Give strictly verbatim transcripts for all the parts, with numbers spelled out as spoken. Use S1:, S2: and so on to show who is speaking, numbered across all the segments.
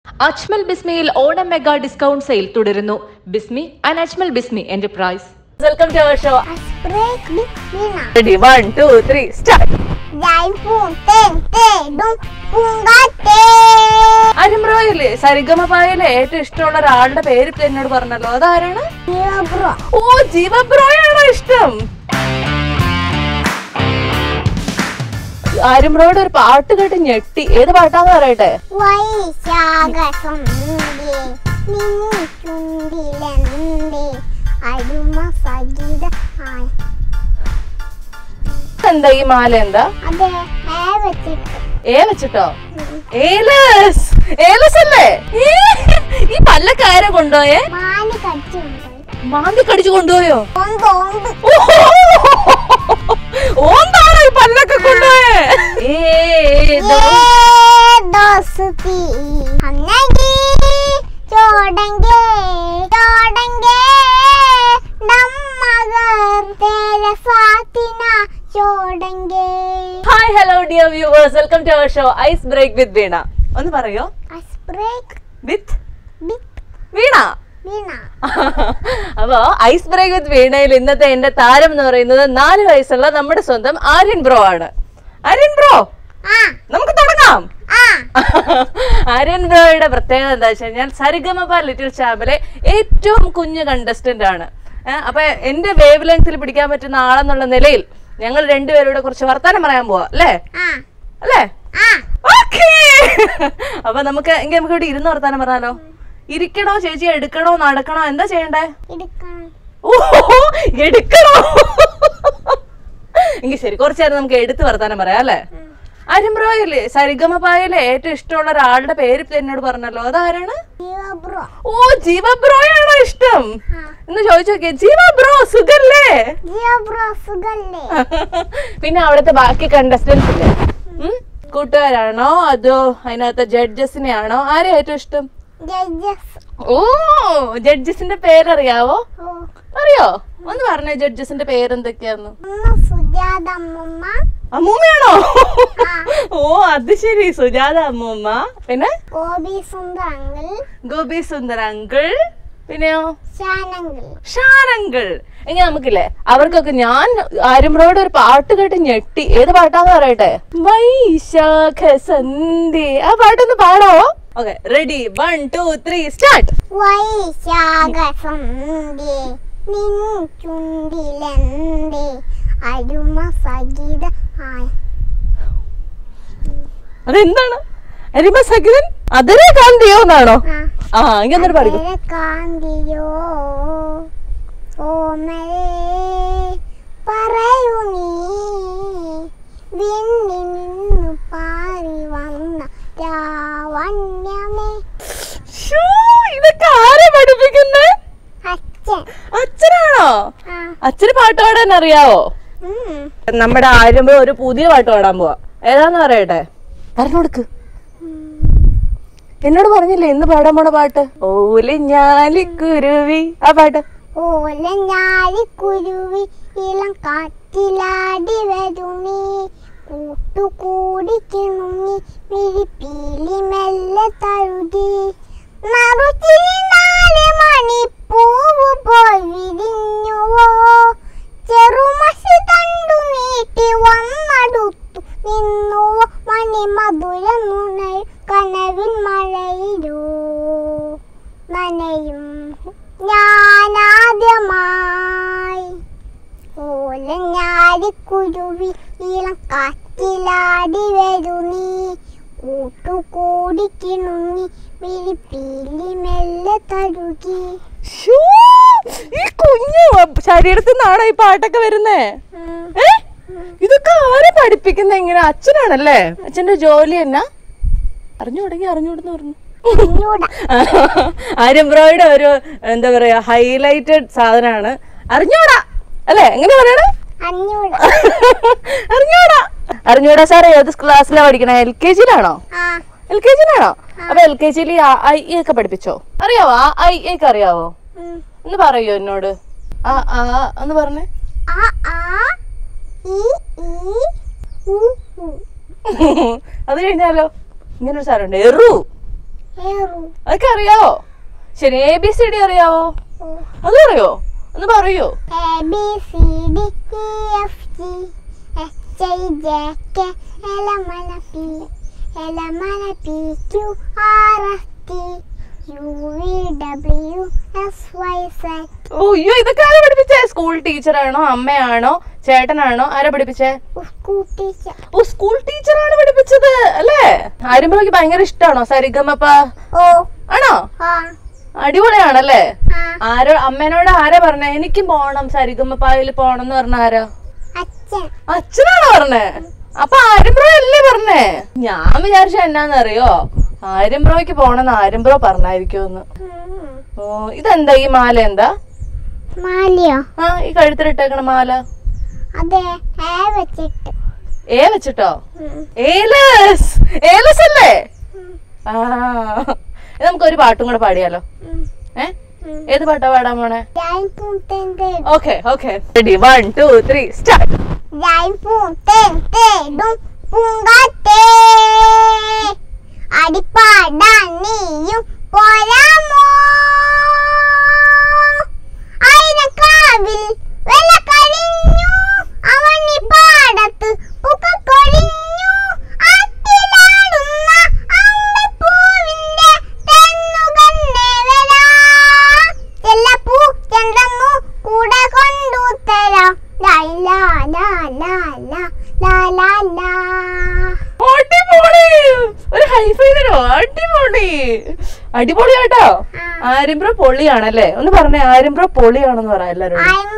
S1: Ajmal Bismiil Onam Mega Discount Sale തുടരുന്നു. Bismi and Ajmal Bismi Enterprise.
S2: Welcome to our show.
S3: Break Bismina.
S2: Ready, one, two, three, start. അരിമ്പ്രോയില്ലേ സരിഗമപായിലെ ഏറ്റവും ഇഷ്ടമുള്ള ഒരാളുടെ പേര് എന്നോട് പറഞ്ഞല്ലോ, അതാരാണ്? ഓ, ജീവബ്രോയാണോ ഇഷ്ടം? ആര്യമ്പ്രോയുടെ ഒരു പാട്ട് കേട്ട് ഞെട്ടി. ഏത് പാട്ടാന്ന് പറയട്ടെ? എന്താ ഈ മാല? എന്താ ഏ വെച്ചിട്ടോ? ഏലസ് ഏലസ് അല്ലേ? ഈ പല്ലൊക്കെ ആരാ കൊണ്ടുപോയേ? മാന്തി കടിച്ചു കൊണ്ടുപോയോ? ഓന്താണോ ഈ പല്ലൊക്കെ കൊണ്ടുപോയേ? Hi hello dear viewers, welcome to our show ice break with Veena. ഒന്ന് പറയോ? വിത്ത് വീണ. അപ്പൊ ഐസ് ബ്രേക്ക് വിത്ത് വീണയിൽ ഇന്നത്തെ എന്റെ താരം എന്ന് പറയുന്നത് നാല് വയസ്സുള്ള നമ്മുടെ സ്വന്തം ആര്യൻ ബ്രോ ആണ്. ആര്യൻ ബ്രോ, നമുക്ക് തുടങ്ങാം. ആര്യൻ ബ്രോയുടെ പ്രത്യേകത എന്താ വെച്ച് കഴിഞ്ഞാൽ സരിഗമപ ലിറ്റിൽ ചാമ്പിലെ ഏറ്റവും കുഞ്ഞു കണ്ടസ്റ്റന്റ് ആണ്. അപ്പൊ എന്റെ വേവ് ലെങ്ത്തിൽ പിടിക്കാൻ പറ്റുന്ന ആളെന്നുള്ള നിലയിൽ ഞങ്ങൾ രണ്ടുപേരോട് കുറച്ച് വർത്താനം പറയാൻ പോവാ അല്ലേ? അല്ലേ? ഓക്കേ. അപ്പൊ നമുക്ക് എങ്കിൽ നമുക്ക് ഇവിടെ ഇരുന്ന് വർത്താനം പറഞ്ഞാലോ? ഇരിക്കണോ ചേച്ചി, എടുക്കണോ, നടക്കണോ, എന്താ ചെയ്യണ്ടേ? ഓ, എടുക്കണോ? എങ്കിൽ ശരി, കുറച്ചു നേരം നമുക്ക് എടുത്ത് വർത്താനം പറയാം അല്ലേ? അരിമ്പ്രോയില്ലേ സരിഗമപായിലെ ഏറ്റവും ഇഷ്ടമുള്ള ഒരാളുടെ പേര് എന്നോട് പറഞ്ഞല്ലോ, അതാരാണ്? ഓ, ജീവബ്രോയാണോ ഇഷ്ടം എന്ന് ചോദിച്ചു നോക്കിയേ. ജീവബ്രോ സുഖല്ലേ? പിന്നെ അവിടുത്തെ ബാക്കി കണ്ടസ്റ്റൻസ് ഇല്ലേ, കൂട്ടുകാരാണോ അതോ അതിനകത്ത് ജഡ്ജസിനെ ആണോ? ആരെ ഏറ്റവും ഇഷ്ടം? ഓ, ജഡ്ജസിന്റെ പേരറിയാവോ? അറിയോ? ഒന്ന് പറഞ്ഞേ, ജഡ്ജസിന്റെ പേരെന്തൊക്കെയാന്ന്? അമ്മൂമ്മയാണോ? ഓ, അത് ശരി, സുജാത അമ്മൂമ്മ. പിന്നെ ഗോപി സുന്ദർ അങ്കിൾ. പിന്നെയോ? ഷാനങ്കിൾ. എങ്ങനെ നമുക്കില്ലേ അവർക്കൊക്കെ ഞാൻ ആര്യമ്പ്രോയുടെ ഒരു പാട്ട് കേട്ട് ഞെട്ടി. ഏത് പാട്ടാന്ന് പറയട്ടെ? വൈശാഖ സന്ധ്യ. ആ പാട്ടൊന്ന് പാടോ? Okay, ready, one two three start.
S3: വൈശാഖ സന്ധ്യ നിൻ ചുണ്ടിലെന്തേ അരുമ സഗീത.
S2: അതെന്താണ്? അരിമ സഗീതൻ അതരെ കാന്തിയോ എന്നാണോ? ആ, ഇങ്ങനെ പറയൂ.
S3: കാന്തിയോ ഓമലേ പറയൂ നീ വിണ്ണി നിന്നു പാറി വന്ന രാവണ്യമേ.
S2: ഇതൊക്കെ ആരെ പഠിപ്പിക്കുന്നേ?
S3: അച്ഛൻ.
S2: അച്ഛനാണോ? അച്ഛന് പാട്ട് പാടാൻ അറിയാവോ? നമ്മുടെ ആര്യമ്പ്രോ ഒരു പുതിയ പാട്ട് പാടാൻ പോവാ. ഏതാന്ന് പറയട്ടെ? പറഞ്ഞു കൊടുക്ക്. എന്നോട് പറഞ്ഞില്ലേ ഇന്ന് പാടാൻ പോണ പാട്ട്? ഓലഞ്ഞാലിക്കുരുവി. ആ പാട്ട്.
S3: ഓലഞ്ഞാലിക്കുരുവി ഇളം കാറ്റിലാടി വരുമീ കൂട്ടുകൂടി കിണുങ്ങി മിഴിപ്പീലി മെല്ലെ തഴുകി നറുചിരിനാല് മണിപ്പൂവ് പോയി വിരിഞ്ഞുവോ ചെറുമഷി തണ്ടു നീട്ടി വന്നടുത്തു നിന്നുവോ മണിമധുര നുണൽ കനവിൻ മഴയിലോ നനയും ഞാനാദ്യമായി ഓലഞ്ഞാലിക്കുരുവി ഇളം കാറ്റിലാടി വരൂ നീ കൂട്ടുകൂടി കിണുങ്ങി വിരിപ്പീലി മെല്ലെ തഴുകി.
S2: ഈ കുഞ്ഞു ശരീരത്തിൽ നിന്നാണോ ഈ പാട്ടൊക്കെ വരുന്നേ? ഇതൊക്കെ ആരെ പഠിപ്പിക്കുന്ന? എങ്ങനെ? അച്ഛനാണല്ലേ? അച്ഛന്റെ ജോലി എന്നാ? അറിഞ്ഞു തുടങ്ങി അറിഞ്ഞൂടെന്ന് പറഞ്ഞു. ആര്യമ്പ്രോയുടെ ഒരു എന്താ പറയാ ഹൈലൈറ്റഡ് സാധനമാണ് അറിഞ്ഞൂടാ അല്ലെ? എങ്ങനെ പറയണേ? അറിഞ്ഞൂടാ. അറിഞ്ഞൂടാ സാറേ ഏത് ക്ലാസ്സിലാ പഠിക്കണേ? എൽ കെ ജിയിലാണോ? എൽ കെ ജിയിലാണോ? അപ്പൊ എൽ കെ ജിയിൽ ഐ ഇ ഒക്കെ പഠിപ്പിച്ചോ? അറിയാവോ? ആ ഐ ഇ ഒക്കെ അറിയാവോ? ഒന്ന് പറയോ എന്നോട്? ആ ആ ഒന്ന് പറഞ്ഞേ. അത് കഴിഞ്ഞാലോ ഇങ്ങനൊരു സാധനമുണ്ട്, എറു. അതൊക്കെ അറിയാവോ? ശരി, എ ബി സി ഡി അറിയാവോ? അത് അറിയോ? ഒന്ന് പറയൂ.
S3: A B C D E F G H I J K L M N O P L M N O P Q R S T U V W X Y Z.
S2: ഓയ്യോ, ഇതൊക്കെ ആരാ പഠിപ്പിച്ചേ? School ടീച്ചറാണോ, അമ്മയാണോ, ചേട്ടനാണോ? ആരാ പഠിപ്പിച്ചേ?
S3: School teacher.
S2: ഓ, സ്കൂൾ ടീച്ചറാണ് പഠിപ്പിച്ചത് അല്ലേ? ആര്യമ്പ്രോയ്ക്ക് ഭയങ്കര ഇഷ്ടമാണോ സരിഗമപ്പ?
S3: ഓ
S2: ആണോ?
S3: ആ
S2: അടിപൊളിയാണല്ലേ?
S3: ആ.
S2: ആരോ അമ്മേനോട് ആരാ പറഞ്ഞേ എനിക്ക് പോണം സരിഗമപ്പായിൽ പോണം എന്ന് പറഞ്ഞ ആരാ?
S3: അച്ഛൻ.
S2: അച്ഛനാണോ പറഞ്ഞേ? അപ്പൊ ആര്യമ്പ്രോ അല്ലേ പറഞ്ഞേ? ഞാൻ വിചാരിച്ച എന്നാന്നറിയോ, ആര്യമ്പ്രോയ്ക്ക് പോണെന്ന് ആര്യമ്പ്രോ പറഞ്ഞായിരിക്കുമെന്ന്. ഓ, ഇതെന്താ ഈ മാല? എന്താ
S3: മാലയോ?
S2: ആ, ഈ കഴുത്തിലിട്ടേക്കണ മാല.
S3: അതെ, ഏ വെച്ചിട്ട്.
S2: ഏ വെച്ചിട്ടോ? ഏലസ്. ഏലസ് അല്ലേ? ആ, നമുക്ക് ഒരു പാട്ടും കൂടെ പാടിയാലോ? ഏ, ഏത് പാട്ടാ പാടാൻ പോണേ? Okay okay, ready, one two three start.
S3: അടിപ്പാടാൻ നീയും പോരാമോ? അയിനക്കാവിൽ വെല കഴിഞ്ഞു അവനി പാടത്ത് പുക കൊഴിഞ്ഞു ആറ്റിലാടുന്ന അമ്പപ്പൂവിന്റെ തെന്നുകന്നെ വരാ ചെല്ലപ്പൂ ചെണ്ടന്നു കൂടെ കൊണ്ടു തരാം. ലാ ലാ ലാ ലാ ലാ ലാ ലാ.
S2: അടിപൊളി, ഒരു ഹൈഫൈ തരോ? അടിപൊളി, അടിപൊളിയാട്ടോ. ആര്യമ്പ്രോ പൊളിയാണല്ലേ? ഒന്ന് പറഞ്ഞേ, ആര്യമ്പ്രോ പൊളിയാണെന്ന് പറ എല്ലാരും.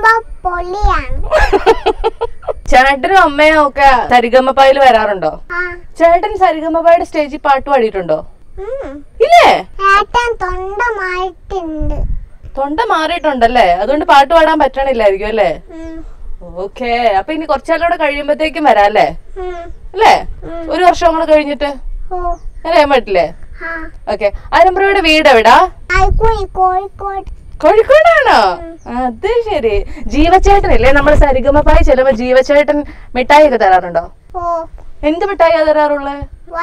S2: ചേട്ടനും അമ്മയും ഒക്കെ സരിഗമപ്പായിൽ വരാറുണ്ടോ? ചേട്ടൻ സരിഗമപ്പായുടെ സ്റ്റേജിൽ പാട്ട് പാടിയിട്ടുണ്ടോ? ഇല്ലേ?
S3: തൊണ്ട മാറിയിട്ടുണ്ട്.
S2: തൊണ്ട മാറിയിട്ടുണ്ടല്ലേ? അതുകൊണ്ട് പാട്ട് പാടാൻ പറ്റണില്ലായിരിക്കും അല്ലേ? ഓക്കെ, അപ്പൊ ഇനി കുറച്ചാലോടെ കഴിയുമ്പത്തേക്കും വരാം അല്ലേ? അല്ലേ? ഒരു വർഷം കൂടെ കഴിഞ്ഞിട്ട് അറിയാൻ പറ്റില്ലേ? ഓക്കെ, ആര്യമ്പ്രോയുടെ വീട് എവിടാ?
S3: കോഴിക്കോട്.
S2: കോഴിക്കോടാണോ? അത് ശരി. ജീവച്ചേട്ടനില്ലേ നമ്മള് സരിഗമപ്പായി ചെല്ലുമ്പോ ജീവച്ചേട്ടൻ മിഠായി ഒക്കെ തരാറുണ്ടോ? എന്ത് മിഠായിയാ തരാറുള്ളേ?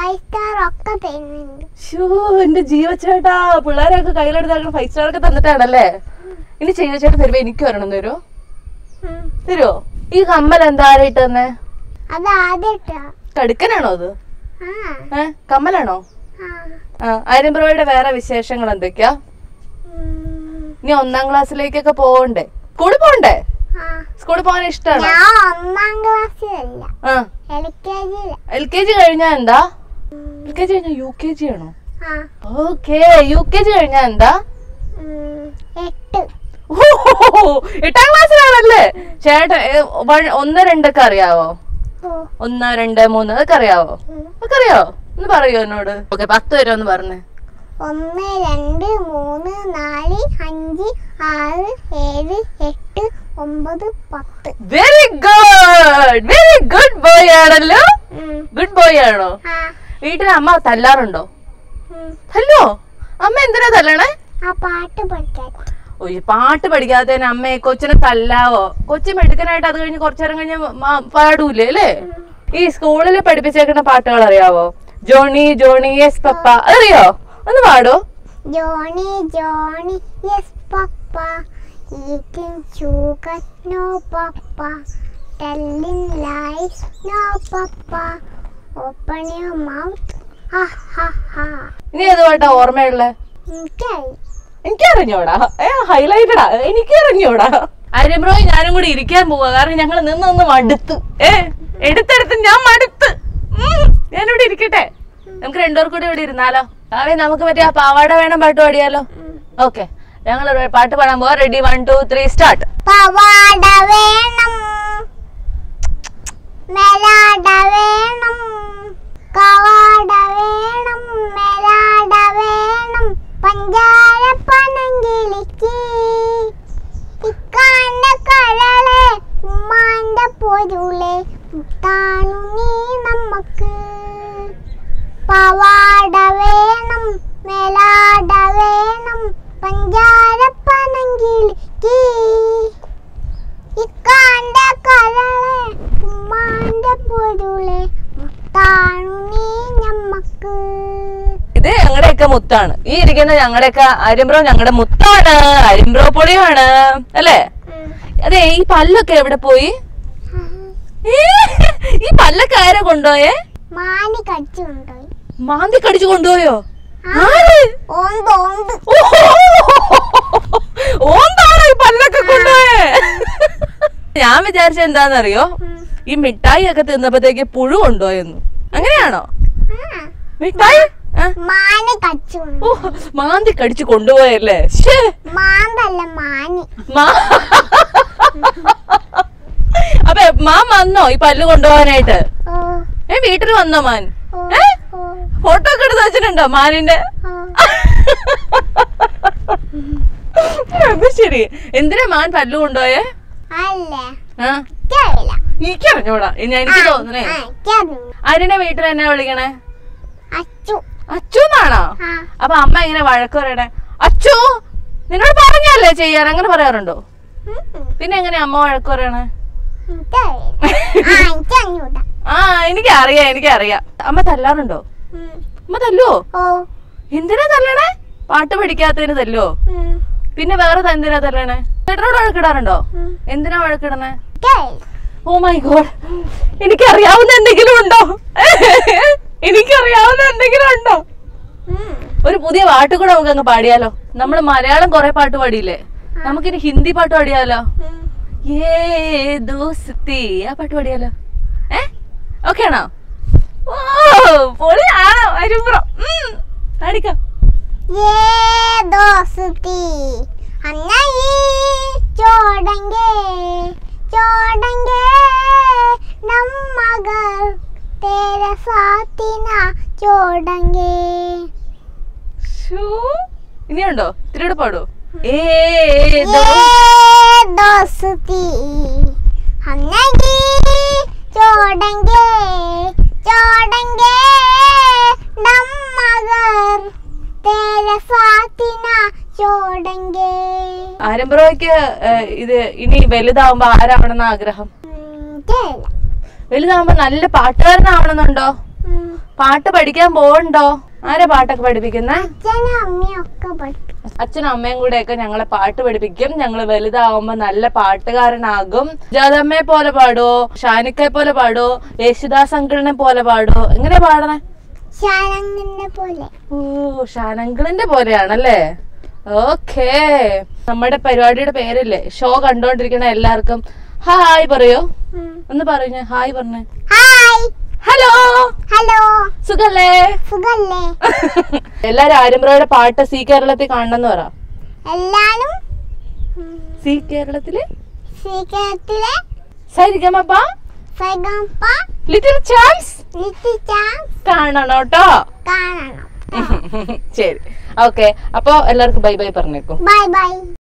S2: ഷോ, എന്റെ ജീവച്ചേട്ടാ, പിള്ളേരൊക്കെ കയ്യിലെടുത്താൽ ഫൈവ് സ്റ്റാർ ഒക്കെ തന്നിട്ടാണല്ലേ? ഇനി ജീവച്ചേട്ടൻ തരുമ്പോ എനിക്ക് വരണം തരുമോ? തരുമോ? ഈ കമ്മൽ എന്താ ആരായിട്ട് തന്നെ? കടുക്കനാണോ അത്? ഏ, കമ്മലാണോ? ആ, ആര്യമ്പ്രോയുടെ വേറെ വിശേഷങ്ങൾ എന്തൊക്കെയാ? ഇനി ഒന്നാം ക്ലാസ്സിലേക്കൊക്കെ പോകണ്ടേ? സ്കൂളിൽ പോകണ്ടേ? സ്കൂളിൽ പോകാൻ ഇഷ്ടമാണോ? എൽ കെ ജി കഴിഞ്ഞാ എന്താ? എൽ കെ ജി കഴിഞ്ഞാ യു കെ ജി ആണോ? ഓക്കെ, യു കെ ജി കഴിഞ്ഞാ എന്താ? എട്ടാം ക്ലാസ്സിലാണല്ലേ? ചേട്ടൻ ഒന്ന് രണ്ടൊക്കെ അറിയാവോ? ഒന്ന് രണ്ട് മൂന്ന് അതൊക്കെ അറിയാവോ? അതൊക്കെ അറിയാവോ? ഒന്ന് പറയോ എന്നോട്? ഓക്കെ, പത്ത് വരെ ഒന്ന് പറഞ്ഞേ.
S3: ഒന്ന് രണ്ട് മൂന്ന് നാല് അഞ്ച് ആറ് ഏഴ് എട്ട് ഒമ്പത് പത്ത്.
S2: Very good, very good boy ആണല്ലോ. ഗുഡ് ബോയ് ആണോ? വീട്ടിൽ അമ്മ തല്ലാറുണ്ടോ? തല്ലോ? അമ്മ എന്തിനാ തല്ലണേ?
S3: പാട്ട് പഠിക്കാൻ.
S2: ഓ, പാട്ട് പഠിക്കാത്തതിന് അമ്മയെ കൊച്ചിനെ തല്ലാവോ? കൊച്ചു മെടുക്കനായിട്ട് അത് കഴിഞ്ഞ് കുറച്ചേരം കഴിഞ്ഞ് പാടൂലേ അല്ലേ? ഈ സ്കൂളിൽ പഠിപ്പിച്ചേക്കുന്ന പാട്ടുകൾ അറിയാവോ? ജോണി ജോണി യെസ് പപ്പ, അറിയോ? ഒന്ന് പാടോ?
S3: Johnny Johnny yes papa eating sugar no papa telling lies no papa open your mouth ha ha ha.
S2: ഇനി ഏത് പാട്ടാ ഓർമ്മയുള്ളേ?
S3: എനിക്കറിയാം.
S2: എനിക്കറിഞ്ഞോടാ, ഏ ഹൈലൈറ്റഡാ, എനിക്കറിഞ്ഞോടാ. ആര്യമ്പ്രോ ഞാനും കൂടി ഇരിക്കാൻ പോവാ, കാരണം ഞങ്ങൾ നിന്നൊന്ന് മടുത്ത്. ഏ എടുത്തെടുത്ത് ഞാൻ മടുത്ത്. ഞാനിവിടെ ഇരിക്കട്ടെ, നമുക്ക് രണ്ടുപേർക്കും കൂടി ഇവിടെ ഇരുന്നാലോ? അവേ നമുക്ക് മറ്റേ ആ പാവാട വേണം പാട്ട് പാടിയാലോ? ഓക്കെ, ഞങ്ങൾ പാട്ട് പാടാൻ പോവാ. Ready, one two three start.
S3: പാവാട വേണം, മേലാട വേണം, കവാട വേണം, മേലാട വേണം, പഞ്ചാര പനങ്കിളിക്ക് ഇക്കാന്റെ കരളെ ഉമ്മാന്റെ പൊരുളെ മുത്താണു നീ നമുക്ക്. പാവാട വേണം, മേലാട വേണം, പഞ്ചാര പനങ്കിളിക്ക് ഇക്കാന്റെ കരളെ ഉമ്മാന്റെ പൊരുളെ മുത്താണു നീ നമുക്ക്.
S2: ഇത് ഞങ്ങളുടെ ഒക്കെ മുത്താണ്. ഈ ഇരിക്കുന്ന ഞങ്ങളുടെയൊക്കെ ആര്യൻ ബ്രോ ഞങ്ങളുടെ മുത്താണ്, ആര്യൻ ബ്രോ പൊളിയാണ് അല്ലേ? അതെ, ഈ പല്ലൊക്കെ എവിടെ പോയി? ഈ പല്ലൊക്കെ ആരാ കൊണ്ടുപോയേ?
S3: മാനി കടിച്ചു കൊണ്ടുപോയി.
S2: മാന്തി കടിച്ചു കൊണ്ടുപോയോ? ഓന്താണോ ഈ പല്ലൊക്കെ കൊണ്ടുപോയേ? ഞാൻ വിചാരിച്ച എന്താന്നറിയോ, ഈ മിഠായി ഒക്കെ തിന്നപ്പോഴത്തേക്ക് പുഴു കൊണ്ടുപോയെന്നു. അങ്ങനെയാണോ? മിഠായി
S3: മാനി കടിച്ചു.
S2: ഓ, മാന്തി കടിച്ചു കൊണ്ടുപോയല്ലേ?
S3: മാന്തല്ല മാനി.
S2: അപ്പൊ മാൻ വന്നോ ഈ പല്ല് കൊണ്ടുപോകാനായിട്ട്? ഏ വീട്ടിൽ വന്നോ മാൻ? ഏ ഫോട്ടോ ഒക്കെ എടുത്ത് വെച്ചിട്ടുണ്ടോ മാനിന്റെ? അത് ശരി. എന്തിനാ മാൻ പല്ല് കൊണ്ടുപോയേ? എനിക്ക് അറിഞ്ഞൂടാ, എനിക്ക് തോന്നണേ. ആര്യന്റെ വീട്ടിൽ എന്നെ വിളിക്കണേ അച്ചുന്നാണോ? അപ്പൊ അമ്മ ഇങ്ങനെ വഴക്ക് പറയണേ, അച്ചു നിന്നോട് പറഞ്ഞല്ലേ ചെയ്യാൻ, അങ്ങനെ പറയാറുണ്ടോ? പിന്നെ എങ്ങനെയാ അമ്മ വഴക്ക് പറയണേ? ആ എനിക്കറിയാം എനിക്കറിയാം. അമ്മ തല്ലാറുണ്ടോ? അമ്മ തല്ലുവോ? എന്തിനാ തല്ലണേ? പാട്ട് പഠിക്കാത്തതിന് തല്ലുവോ? പിന്നെ വേറെ എന്തിനാ തല്ലണേ? ചേട്ടനോട് വഴക്കിടാറുണ്ടോ? എന്തിനാ വഴക്കിടണേ? ഓ മൈ ഗോഡ്, എനിക്കറിയാവുന്ന എന്തെങ്കിലും ഉണ്ടോ? എനിക്കറിയാവുന്ന എന്തെങ്കിലും ഉണ്ടോ? ഒരു പുതിയ പാട്ട് കൂടെ നമുക്ക് അങ്ങ് പാടിയാലോ? നമ്മള് മലയാളം കൊറേ പാട്ട് പാടിയില്ലേ, നമുക്കിനി ഹിന്ദി പാട്ട് പാടിയാലോ? ഏ ദോസ്തി, ആ പാട്ട് പാടിയാലോ? ഏ ഓക്കെ ആണോ? ഓ പൊളിയാണോ ആര്യൻ ബ്രോ? പാടിക്കാം.
S3: ചോടങ്കേ ചോടങ്കേ നമ്മഗർ तेरे साथिना ചോടങ്കേ.
S2: ഇനിയുണ്ടോ? ഇത്തിരിയുടെ പാടോ? ഏ
S3: ദോസ്തി हम नहीं छोड़ेंगे छोड़ेंगे हम मगर तेरे साथ ना छोड़ेंगे.
S2: ആര്യൻ ബ്രോയ്ക്ക് ഇത് ഇനി വലുതാവുമ്പോ ആരാവണമെന്ന് ആഗ്രഹം? വലുതാവുമ്പോ നല്ല പാട്ടുകാരനാവണമെന്നുണ്ടോ? പാട്ട് പഠിക്കാൻ പോകണ്ടോ? ആരാ പാട്ടൊക്കെ പഠിപ്പിക്കുന്നേ? അച്ഛനും അമ്മയും കൂടെ ഒക്കെ ഞങ്ങളെ പാട്ട് പഠിപ്പിക്കും. ഞങ്ങള് വലുതാവുമ്പോ നല്ല പാട്ടുകാരനാകും. ജാതമ്മയെ പോലെ പാടുവോ? ഷാനിക്കയെ പോലെ പാടുവോ? യേശുദാസ് അങ്കിളിനെ പോലെ പാടുവോ? എങ്ങനെ പാടണേ? ഓ ഷാനങ്കിളിന്റെ പോലെയാണല്ലേ? ഓക്കേ. നമ്മുടെ പരിപാടിയുടെ പേരല്ലേ? ഷോ കണ്ടോണ്ടിരിക്കണ എല്ലാവർക്കും ഹായ് പറയോ? ഒന്ന് പറഞ്ഞു ഹായ് പറഞ്ഞേ. ഹലോ
S3: ഹലോ
S2: സുഖല്ലേ?
S3: സുഖല്ലേ?
S2: എല്ലാരും ആര്യൻ ബ്രോയുടെ പാട്ട് സി കേരളത്തിൽ കാണണമെന്ന് പറ.
S3: എല്ലാരും
S2: സി കേരളത്തില്
S3: സി കേരളത്തിലെ
S2: Sarigamapa
S3: Sarigamapa
S2: little champs
S3: little champs
S2: കാണണം കേട്ടോ.
S3: കാണണം.
S2: ശരി ഓക്കെ. അപ്പൊ എല്ലാവർക്കും ബൈ ബൈ പറഞ്ഞേക്കും.
S3: Bye by.